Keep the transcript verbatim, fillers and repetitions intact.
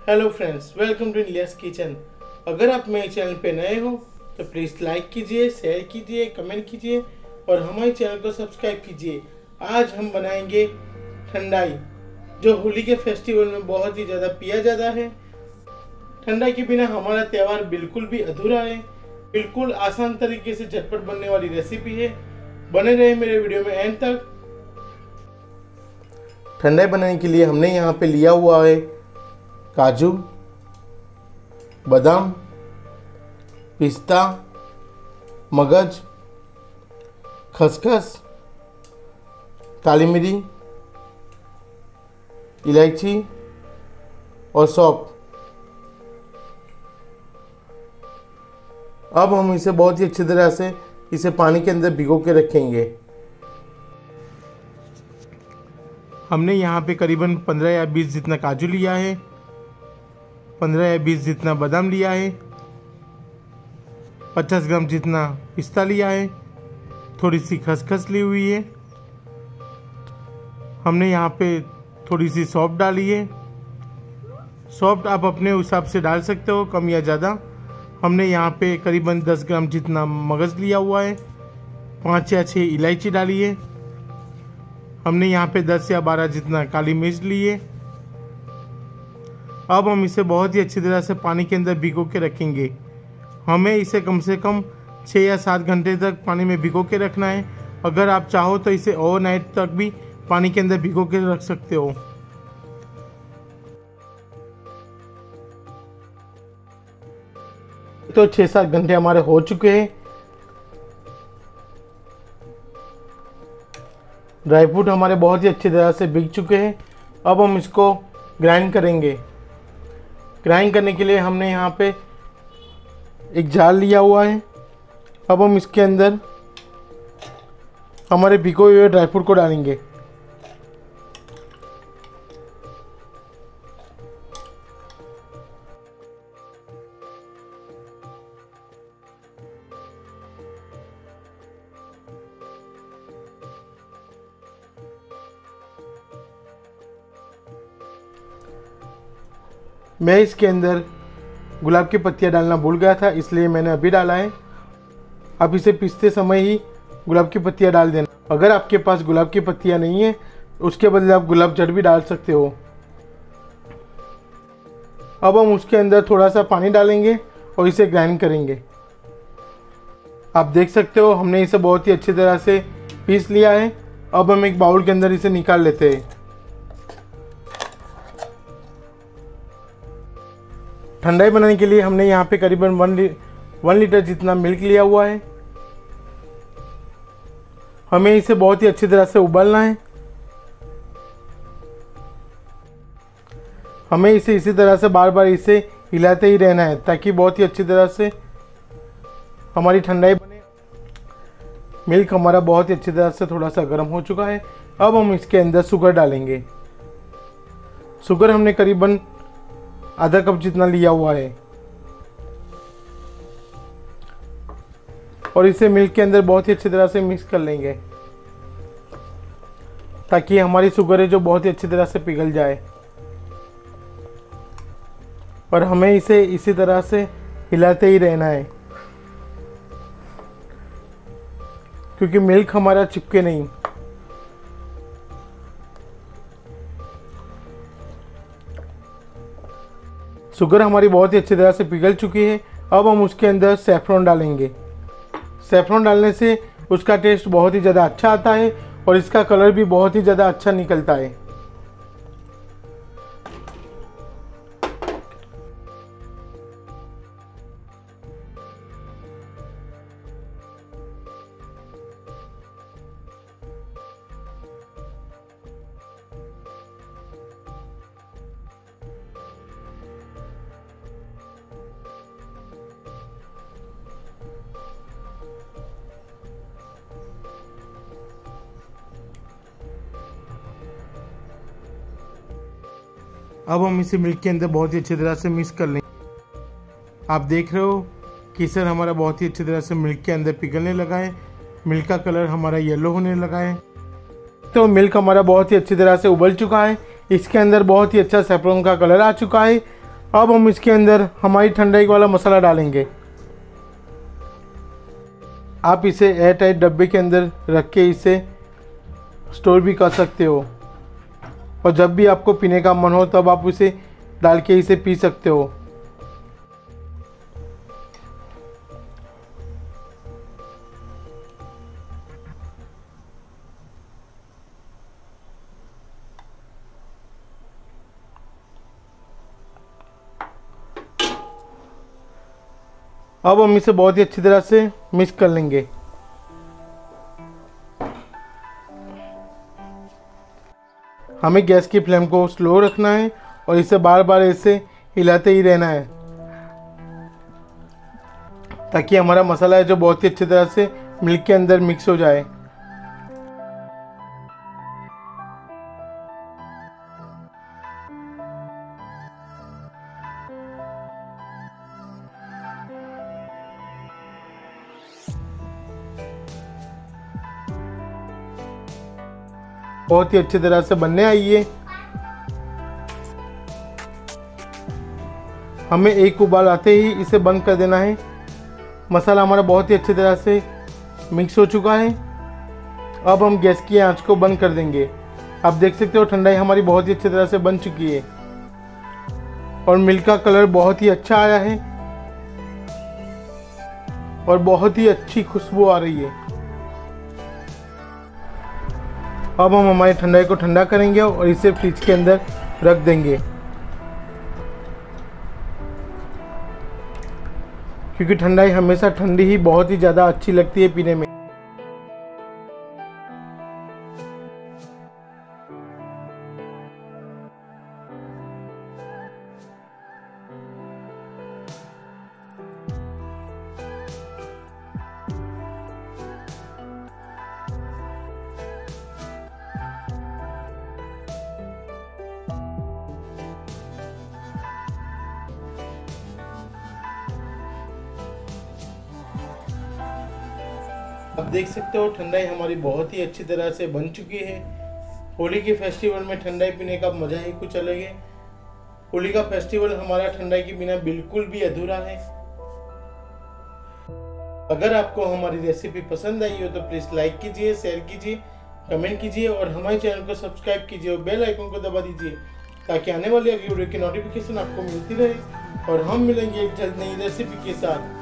Hello friends, welcome to Ilyas kitchen. अगर आप मेरे चैनल पे नए हो तो प्लीज़ लाइक कीजिए, शेयर कीजिए, कमेंट कीजिए और हमारे चैनल को सब्सक्राइब कीजिए। आज हम बनाएंगे ठंडाई, जो होली के फेस्टिवल में बहुत ही ज़्यादा पिया जाता है। ठंडाई के बिना हमारा त्यौहार बिल्कुल भी अधूरा है। बिल्कुल आसान तरीके से झटपट बनने वाली रेसिपी है। बने रहे मेरे वीडियो में एंड तक। ठंडाई बनाने के लिए हमने यहाँ पे लिया हुआ है काजू, बादाम, पिस्ता, मगज, खसखस, काली मिरी, इलायची और सौंफ। अब हम इसे बहुत ही अच्छी तरह से इसे पानी के अंदर भिगो के रखेंगे। हमने यहाँ पे करीबन पंद्रह या बीस जितना काजू लिया है, पंद्रह या बीस जितना बादाम लिया है, पचास ग्राम जितना पिस्ता लिया है, थोड़ी सी खसखस ली हुई है। हमने यहाँ पे थोड़ी सी सौंफ डाली है। सौंफ आप अपने हिसाब से डाल सकते हो, कम या ज़्यादा। हमने यहाँ पे करीबन दस ग्राम जितना मगज लिया हुआ है, पाँच या छः इलायची डाली है। हमने यहाँ पे दस या बारह जितना काली मिर्च ली है। अब हम इसे बहुत ही अच्छी तरह से पानी के अंदर भिगो के रखेंगे। हमें इसे कम से कम छः या सात घंटे तक पानी में भिगो के रखना है। अगर आप चाहो तो इसे ओवरनाइट तक भी पानी के अंदर भिगो के रख सकते हो। तो छः सात घंटे हमारे हो चुके हैं। ड्राई फ्रूट हमारे बहुत ही अच्छी तरह से भिग चुके हैं। अब हम इसको ग्राइंड करेंगे। ग्राइंड करने के लिए हमने यहाँ पे एक जार लिया हुआ है। अब हम इसके अंदर हमारे भिगोए हुए ड्राई फ्रूट को डालेंगे। मैं इसके अंदर गुलाब की पत्तियां डालना भूल गया था, इसलिए मैंने अभी डाला है। आप इसे पीसते समय ही गुलाब की पत्तियां डाल देना। अगर आपके पास गुलाब की पत्तियां नहीं है, उसके बदले आप गुलाब जड़ भी डाल सकते हो। अब हम उसके अंदर थोड़ा सा पानी डालेंगे और इसे ग्राइंड करेंगे। आप देख सकते हो हमने इसे बहुत ही अच्छी तरह से पीस लिया है। अब हम एक बाउल के अंदर इसे निकाल लेते हैं। ठंडाई बनाने के लिए हमने यहाँ पे करीबन वन ली, वन लीटर जितना मिल्क लिया हुआ है। हमें इसे बहुत ही अच्छी तरह से उबालना है। हमें इसे इसी तरह से बार बार इसे हिलाते ही रहना है, ताकि बहुत ही अच्छी तरह से हमारी ठंडाई बने। मिल्क हमारा बहुत ही अच्छी तरह से थोड़ा सा गर्म हो चुका है। अब हम इसके अंदर शुगर डालेंगे। शुगर हमने करीबन आधा कप जितना लिया हुआ है और इसे मिल्क के अंदर बहुत ही अच्छी तरह से मिक्स कर लेंगे, ताकि हमारी शुगर है जो बहुत ही अच्छी तरह से पिघल जाए। और हमें इसे इसी तरह से हिलाते ही रहना है, क्योंकि मिल्क हमारा चिपके नहीं। शुगर हमारी बहुत ही अच्छी तरह से पिघल चुकी है। अब हम उसके अंदर सैफरॉन डालेंगे। सैफरॉन डालने से उसका टेस्ट बहुत ही ज़्यादा अच्छा आता है और इसका कलर भी बहुत ही ज़्यादा अच्छा निकलता है। अब हम इसे मिल्क के अंदर बहुत ही अच्छी तरह से मिक्स कर लेंगे। आप देख रहे हो केसर हमारा बहुत ही अच्छी तरह से मिल्क के अंदर पिघलने लगा है। मिल्क का कलर हमारा येलो होने लगा है। तो मिल्क हमारा बहुत ही अच्छी तरह से उबल चुका है। इसके अंदर बहुत ही अच्छा सैफरॉन का कलर आ चुका है। अब हम इसके अंदर हमारी ठंडाई वाला मसाला डालेंगे। आप इसे एयर टाइट डब्बे के अंदर रख के इसे स्टोर भी कर सकते हो, और जब भी आपको पीने का मन हो तब आप इसे डाल के इसे पी सकते हो। अब हम इसे बहुत ही अच्छी तरह से मिक्स कर लेंगे। हमें गैस की फ्लेम को स्लो रखना है और इसे बार बार ऐसे हिलाते ही रहना है, ताकि हमारा मसाला है जो बहुत ही अच्छी तरह से मिल्क के अंदर मिक्स हो जाए। बहुत ही अच्छी तरह से बनने आई है। हमें एक उबाल आते ही इसे बंद कर देना है। मसाला हमारा बहुत ही अच्छी तरह से मिक्स हो चुका है। अब हम गैस की आंच को बंद कर देंगे। आप देख सकते हो ठंडाई हमारी बहुत ही अच्छी तरह से बन चुकी है और मिल्क का कलर बहुत ही अच्छा आया है और बहुत ही अच्छी खुशबू आ रही है। अब हम हमारी ठंडाई को ठंडा करेंगे और इसे फ्रिज के अंदर रख देंगे, क्योंकि ठंडाई हमेशा ठंडी ही बहुत ही ज़्यादा अच्छी लगती है पीने में। अब देख सकते हो ठंडाई हमारी बहुत ही अच्छी तरह से बन चुकी है। होली के फेस्टिवल में ठंडाई पीने का मजा ही कुछ अलग है। होली का फेस्टिवल हमारा ठंडाई के बिना बिल्कुल भी अधूरा है। अगर आपको हमारी रेसिपी पसंद आई हो तो प्लीज लाइक कीजिए, शेयर कीजिए, कमेंट कीजिए और हमारे चैनल को सब्सक्राइब कीजिए और बेल आइकन को दबा दीजिए, ताकि आने वाली अगली वीडियो की नोटिफिकेशन आपको मिलती रहे। और हम मिलेंगे एक जल्द नई रेसिपी के साथ।